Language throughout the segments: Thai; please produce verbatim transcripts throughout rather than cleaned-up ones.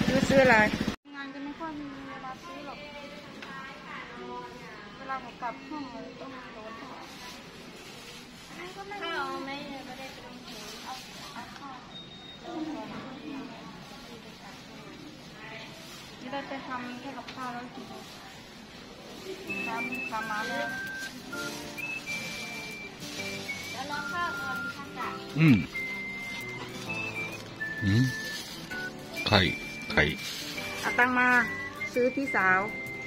ยูซื้ออะไรงานจะไม่ค่อยมีเวลาซื้อหรอกเวลาผมกลับห้องเลยต้องโดนข้าวไม่ไม่ได้ไปลงทุนเอาเอาข้าวนี่เราจะทำแค่กับข้าวแล้วกินทำทำมาแล้วแล้วรอข้าวก่อนข้าวจ้ะอืมอืมไข่ไข่เอาตังมาซื้อพี่สาว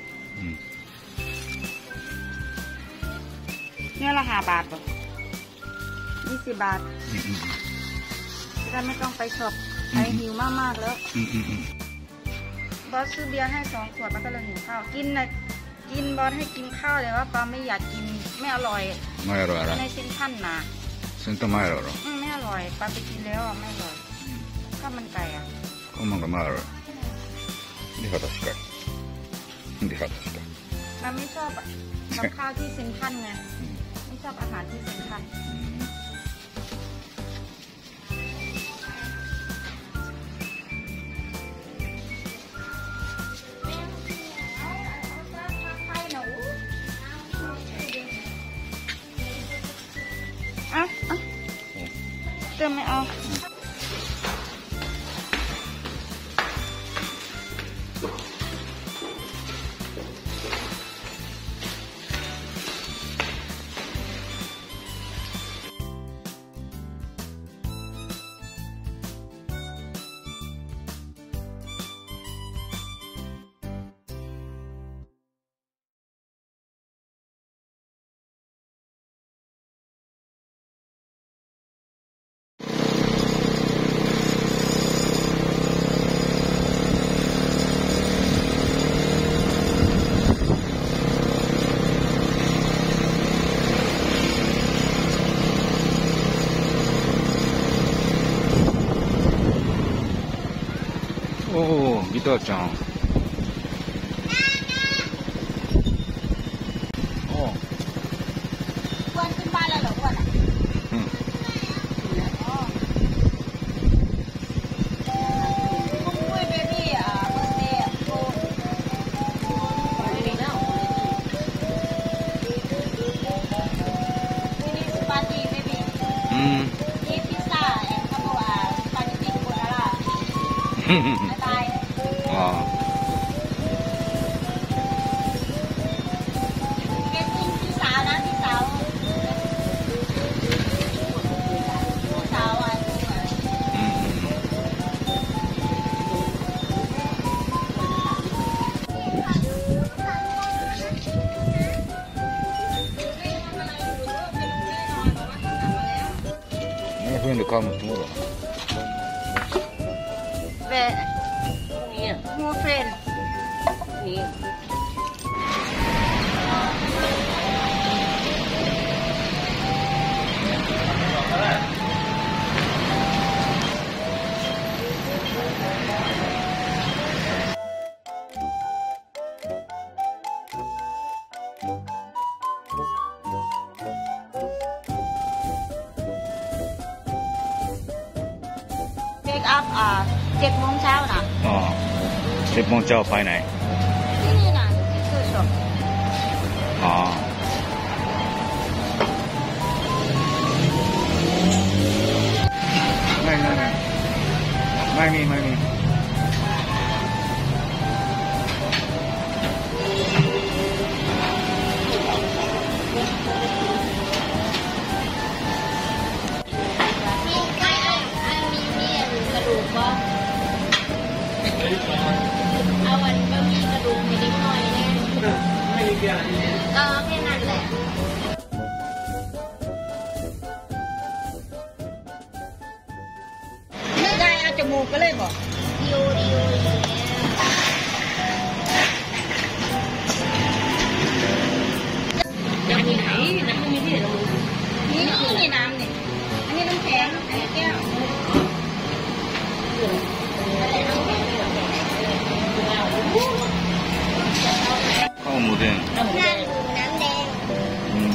เนี่ยละห้าบาทป่ะยี่สิบบาทจะได้ไม่ต้องไปช็อปไปหิวมากๆแล้วบอสซื้อเบียร์ให้สองขวดมันก็เลยหิวข้าวกินนะกินบอสให้กินข้าวเลยว่าปาไม่อยากกินไม่อร่อยไม่อร่อยอะไรในเส้นท่านนะเส้นต้มไม่อร่อยหรอไม่อร่อยปาไปกินแล้วไม่อร่อยข้าวมันไก่อ่ะข้าวมันก็ไม่อร่อยดีค่ะ確かにดีค่ะ確かにเราไม่ชอบกับข้าวที่เส้นท่านไงไม่ชอบอาหารที่เส้นท่านอ่ะอ่ะเติมไม่เอาโอ้ギターちゃんโอ้วันขึ้นบ้านแล้วเหรอวันอ่ะอืมบายอ๋อเป็นพี่สาวนะพี่สาวพี่สาวอ่ะね、冬で買うのってもだな。 で、もうフェン。นี่เด็กอัพอ่าเจ็ดโมงเช้านะอ๋อเจ็ดโมงเช้าไปไหนที่นี่นะที่ซื้อช็อปอ๋อไม่ไม่ไม่ไม่มีไม่มีเอาวันบะหมี่กระดูกไม่ได้น้อยแน่ไม่ได้เกี่ยวก็แค่นั้นแหละไม่ได้เอาจมูกก็เลยบอกดิวดิวยังมีไหนน้ำมีที่ไหนนี่นี่น้ำนี่อันนี้น้ำแข็งอันนี้แก้วข้าวหมูแดงน้ำแดงน้ำแดงอืม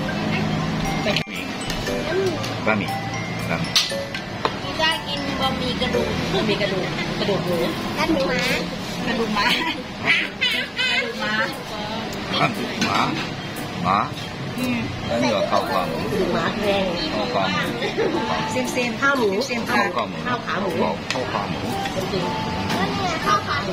บะหมี่บะหมี่บะหมี่พี่จะกินบะหมี่กระดูกมีกระดูกกระดูกหมูกระดูกม้ากระดูกม้ากระดูกม้าหมาหมาแล้วนี่ก็ข้าวขาหมูกระดูกม้าแดงข้าวขาหมูเส้นเส้นข้าวหมูเส้นข้าข้าว วขาหมูข้าวขาหมูข้าวขาหมูจริงๆข้าวขาหมู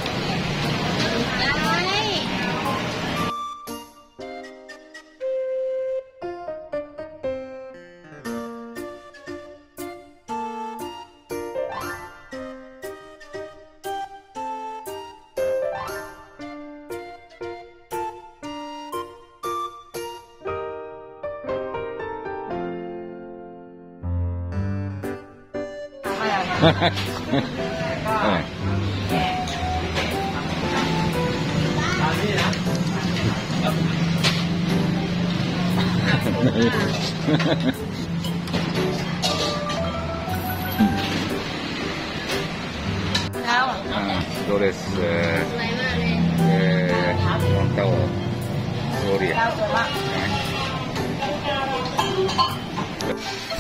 ข้าวどうですえー、ワンタオローリアข้าวสวยมาก